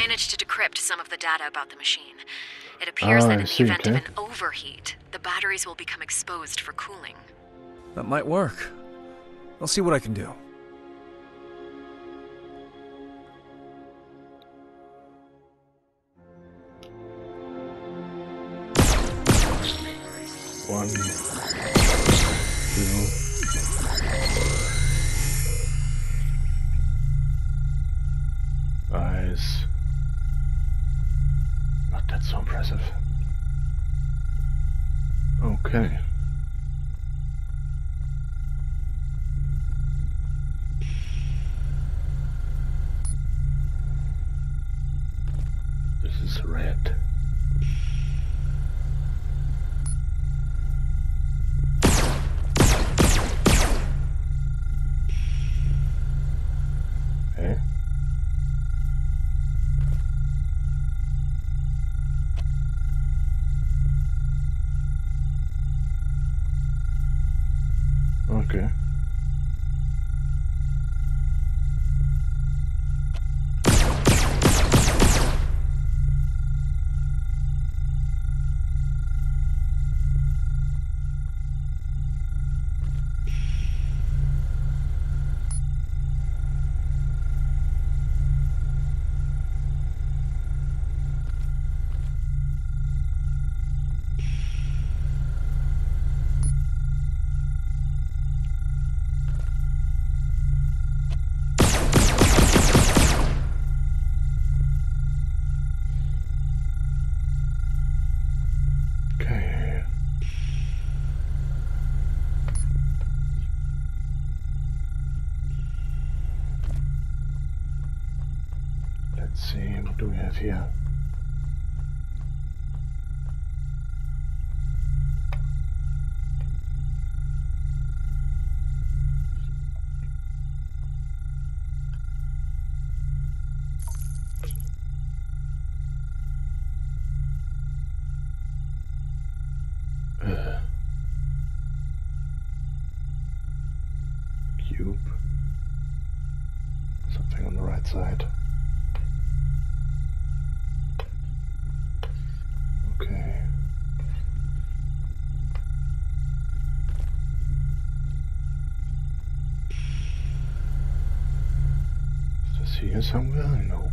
managed to decrypt some of the data about the machine. It appears that in the event of an overheat, the batteries will become exposed for cooling. That might work. I'll see what I can do. One, two. Eyes. Not that so impressive. Okay. This is red. Okay. Okay. Let's see, what do we have here? Cube. Something on the right side. Okay. Is this here somewhere? No.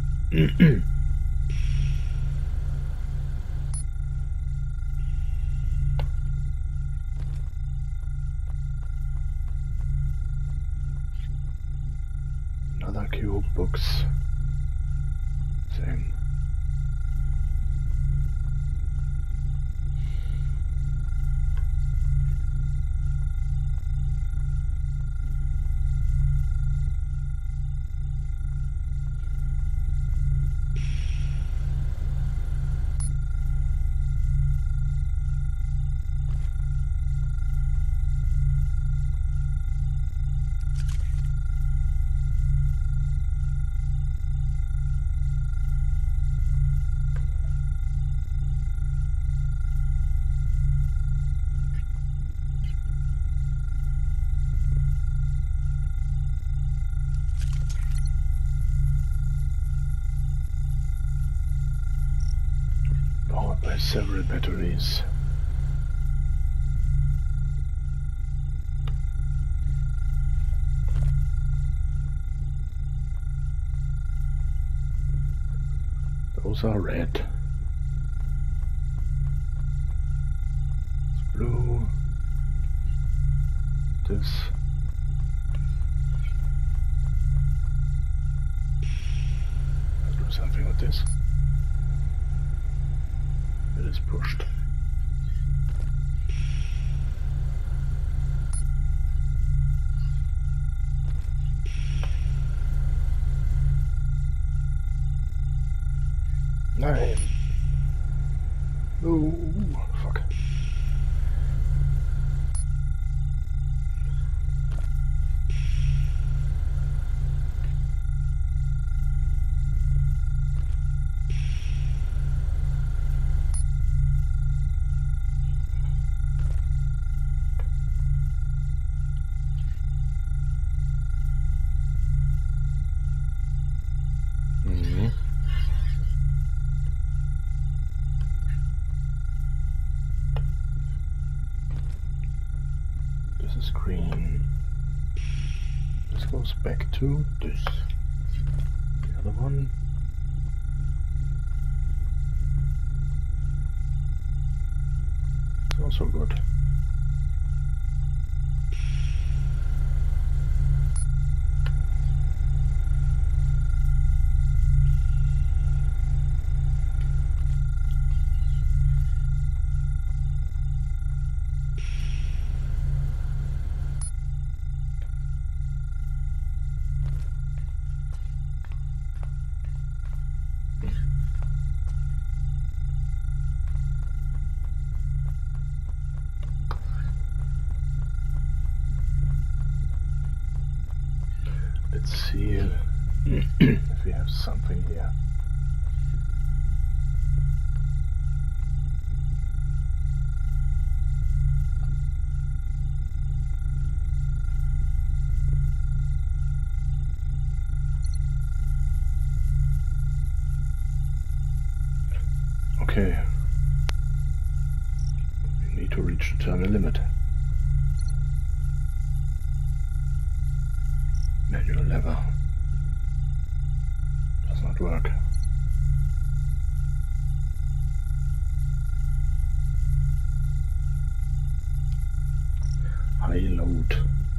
Another cube, books. Same. Powered by several batteries. Those are red. It's blue. This. Let's do something with this. It is pushed. Nein. Oh, fuck. There's a screen. This goes back to this. The other one. It's also good. Let's see if we have something here. Okay. We need to reach the terminal limit. Manual lever. Does not work. High load.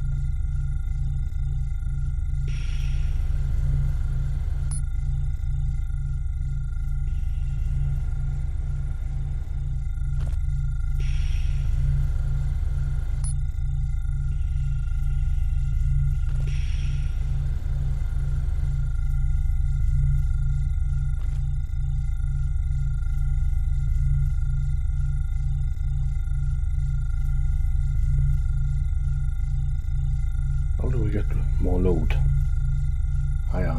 How do we get more load? Higher.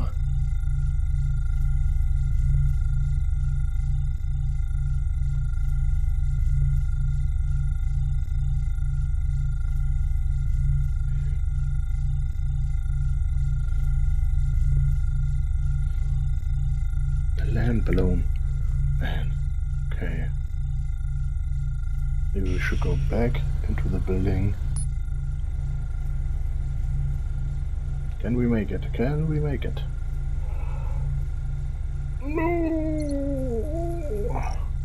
The land balloon. Man. Okay. Maybe we should go back into the building. Can we make it? Can we make it? No!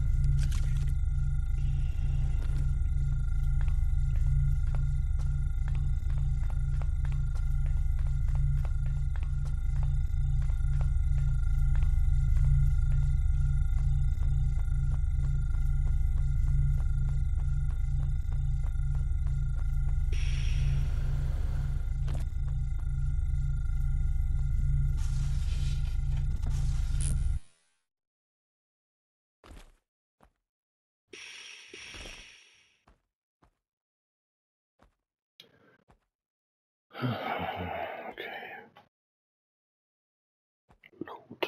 Okay. Load.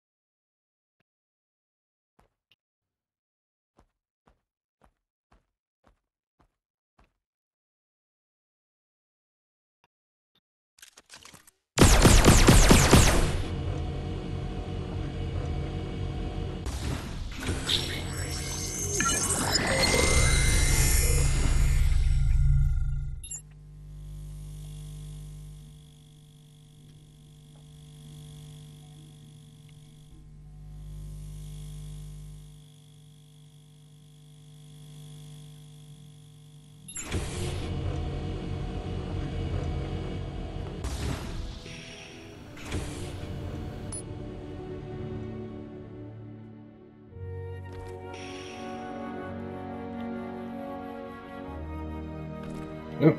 Oh.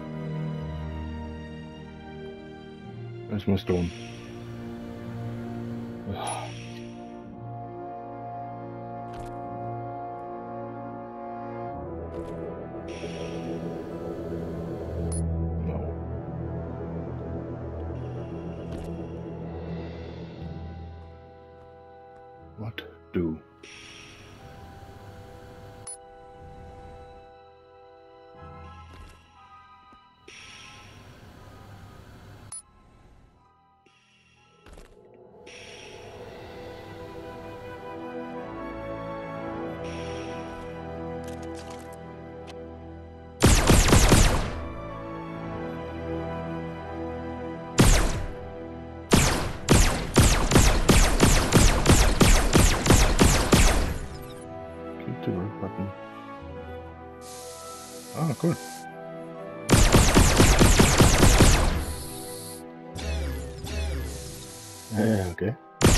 Where's my stone? Ugh. No. What do? Ah, cool. Yeah, okay.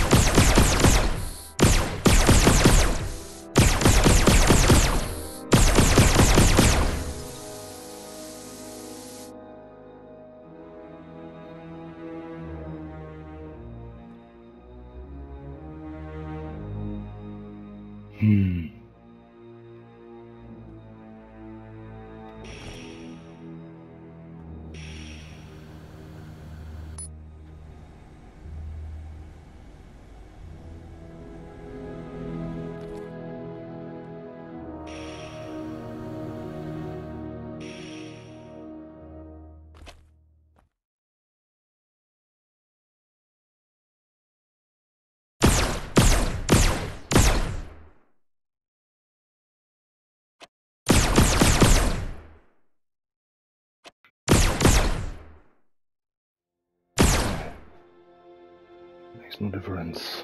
Makes no difference.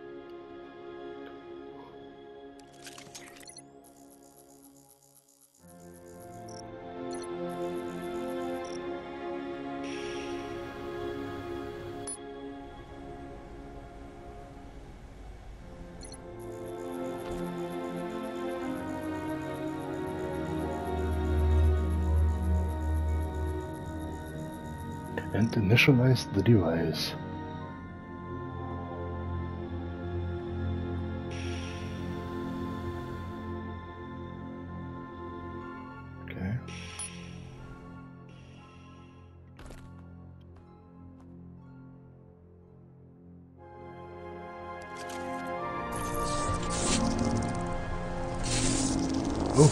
And initialize the device. Okay. Oh.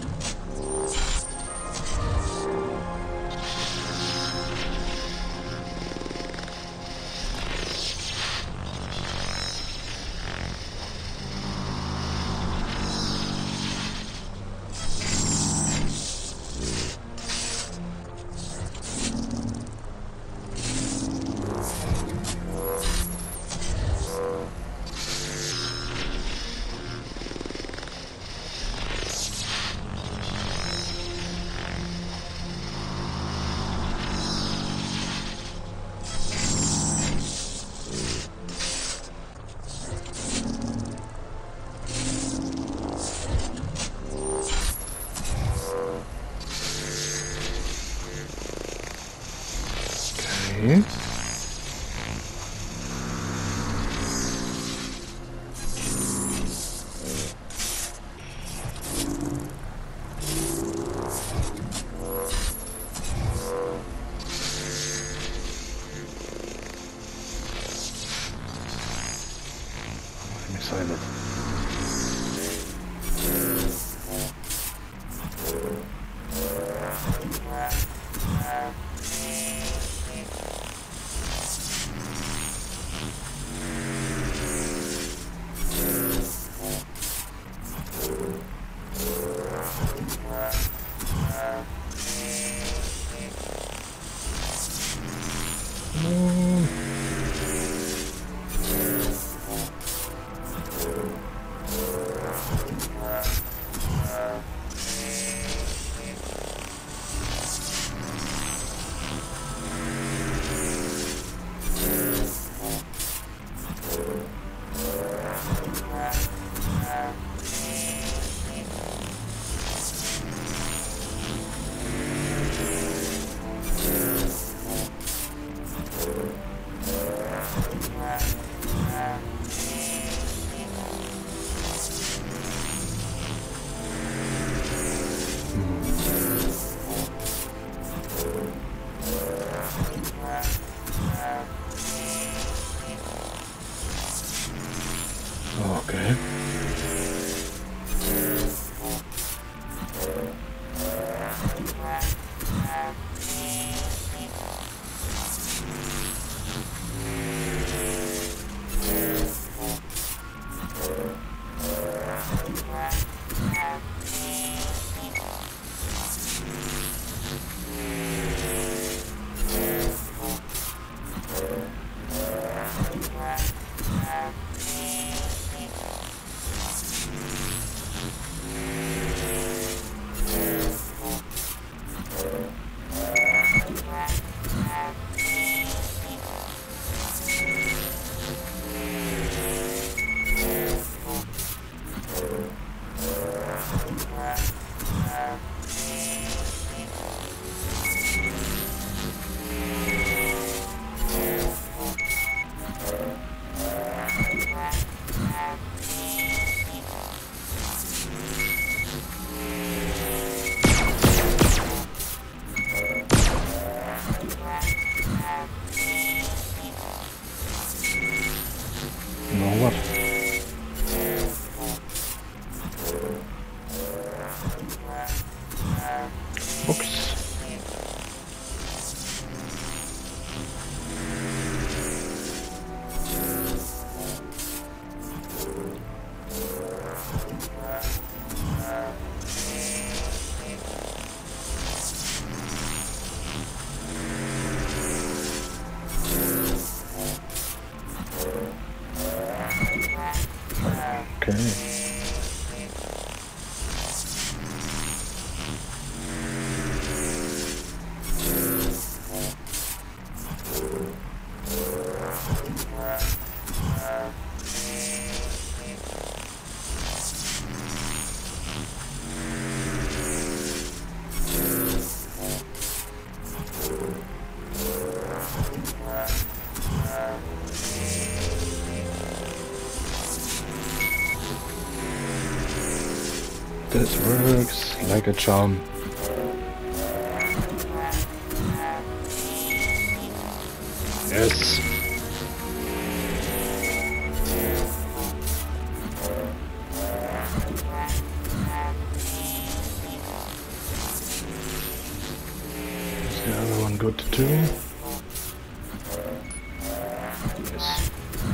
Okay. I'm excited. This works like a charm. Yes. Is the other one good too? Yes.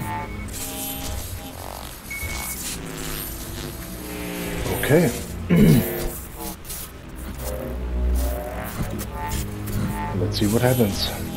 Okay. Let's see what happens.